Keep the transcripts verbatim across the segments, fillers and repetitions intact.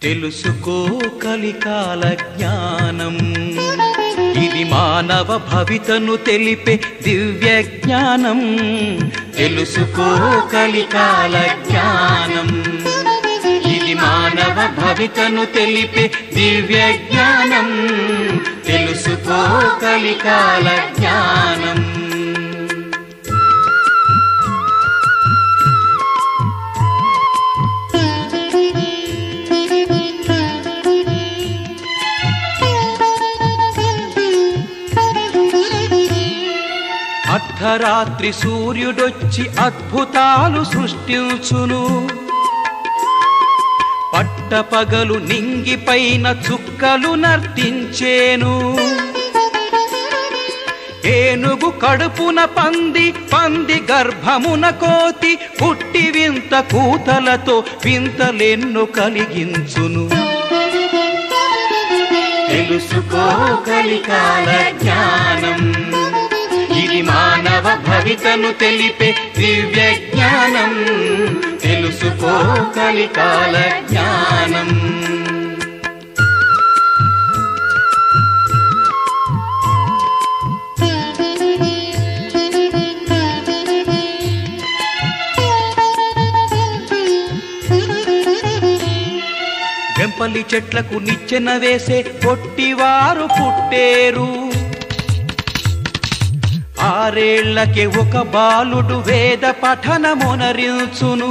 తెలుసుకో కలికాల జ్ఞానం ఇది మానవ భవితను తెలిపే దివ్య జ్ఞానం తెలుసుకో కలికాల జ్ఞానం ఇది మానవ భవితను తెలిపే దివ్య జ్ఞానం తెలుసుకో కలికాల జ్ఞానం అర్ధరాత్రి సూర్యుడొచ్చి అద్భుతాలు సృష్టించును పట్టపగలు నింగిపైన చుక్కలు నర్తించేను ఏనుగు కడుపున పంది పంది గర్భమున కోతి పుట్టి వింత కూతలతో వింతలెన్నో కలిగించును తెలుసుకో కలికాల జ్ఞానం ఇది మానవ భవితను తెలిపే దివ్య జ్ఞానం తెలుసుకో కలికాల జ్ఞానం వెంపలి చెట్లకు నిచ్చెన వేసే పొట్టివారు పుట్టేరు ఆరేళ్లకే ఒక బాలుడు వేద పఠనమునరించును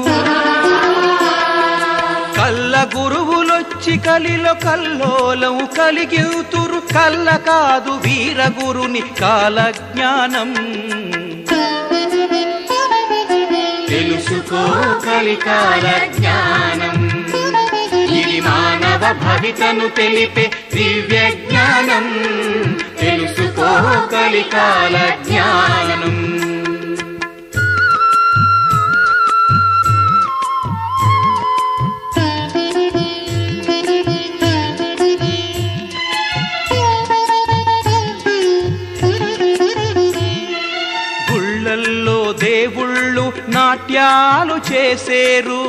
కళ్ళ గురువులొచ్చి కలిలో కల్లోలం కలిగితురు కళ్ళ కాదు వీరగురుని కాల జ్ఞానం తెలుసుకో కలికాల జ్ఞానం ఇది మానవ భవితను తెలిపే దివ్య జ్ఞానం తెలుసుకో కలికాల జ్ఞానం గుళ్ళల్లో దేవుళ్ళు నాట్యాలు చేసేరు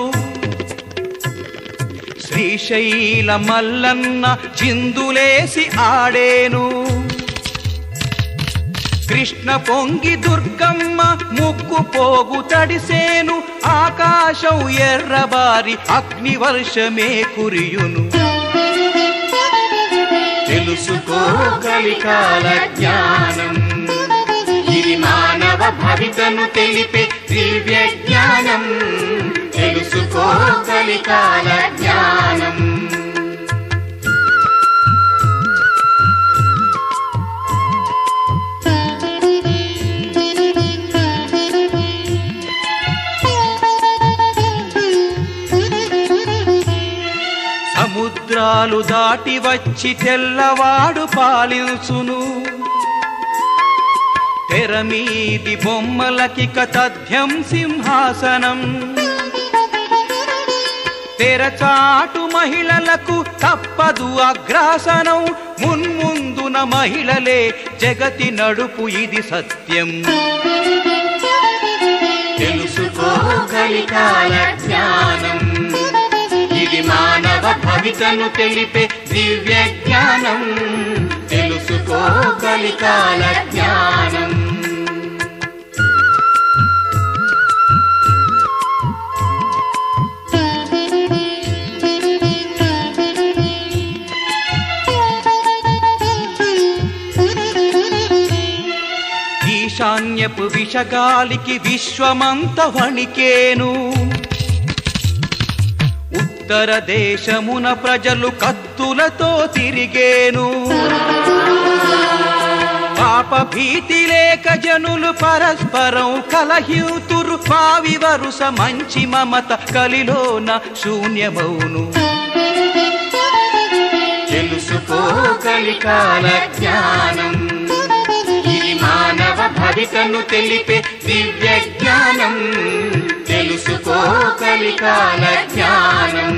శ్రీశైల మల్లన్న చిందులేసి ఆడేను కృష్ణ పొంగి దుర్గమ్మ ముక్కు పోగు తడిసేను ఆకాశం ఎర్రబారి అగ్ని వర్షమే కురియును తెలుసుకో కలికాల జ్ఞానం ఇది మానవ భవితను తెలిపే దివ్య జ్ఞానం తెలుసుకో కలికాల జ్ఞానం సముద్రాలు దాటి వచ్చి తెల్లవాడు పాలించును తెరమీది బొమ్మలకిక తథ్యం సింహాసనం తెరచాటు మహిళలకు తప్పదు అగ్రాసనం మున్ముందున మహిళలే జగతి నడుపు ఇది సత్యం తెలుసుకో కలికాల జ్ఞానం ఇది మానవ భవితను తెలిపే దివ్య జ్ఞానం తెలుసుకో కలికాల జ్ఞానం ఈశాన్యపు విషగాలికి విశ్వమంత వణికేను ఉత్తర దేశమున ప్రజలు కత్తులతో తిరిగేను పాప భీతి లేక జనులు పరస్పరం కలహితురు పావి వరుస మంచి మమత కలిలోన శూన్యమౌను తెలుసుకో కలికాల జ్ఞానం ఇది మానవ భవితను తెలిపే దివ్య జ్ఞానం తెలుసుకో కలికాల జ్ఞానం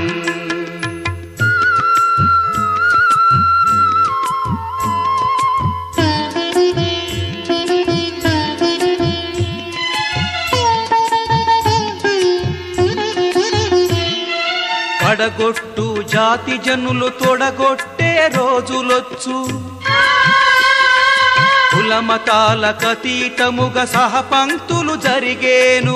కడగొట్టు జాతి జనులు తొడగొట్టే రోజులొచ్చు కులమతాలకతీతముగా సహపంక్తులు జరిగేను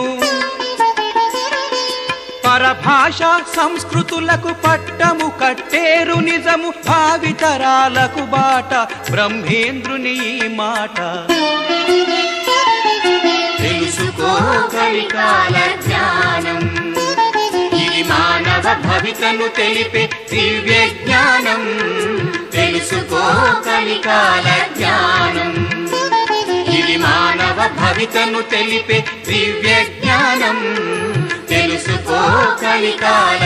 పరభాష సంస్కృతులకు పట్టము కట్టేరు నిజము భావితరాలకు బాట బ్రహ్మేంద్రుని ఈ మాట తెలుసుకో కలికాల జ్ఞానం ఇది మానవ భవితను తెలిపే దివ్య జ్ఞానం తెలుసుకో కలికాల జ్ఞానం ఇది మానవ భవితను తెలిపే దివ్య జ్ఞానం తెలుసుకో కలికాల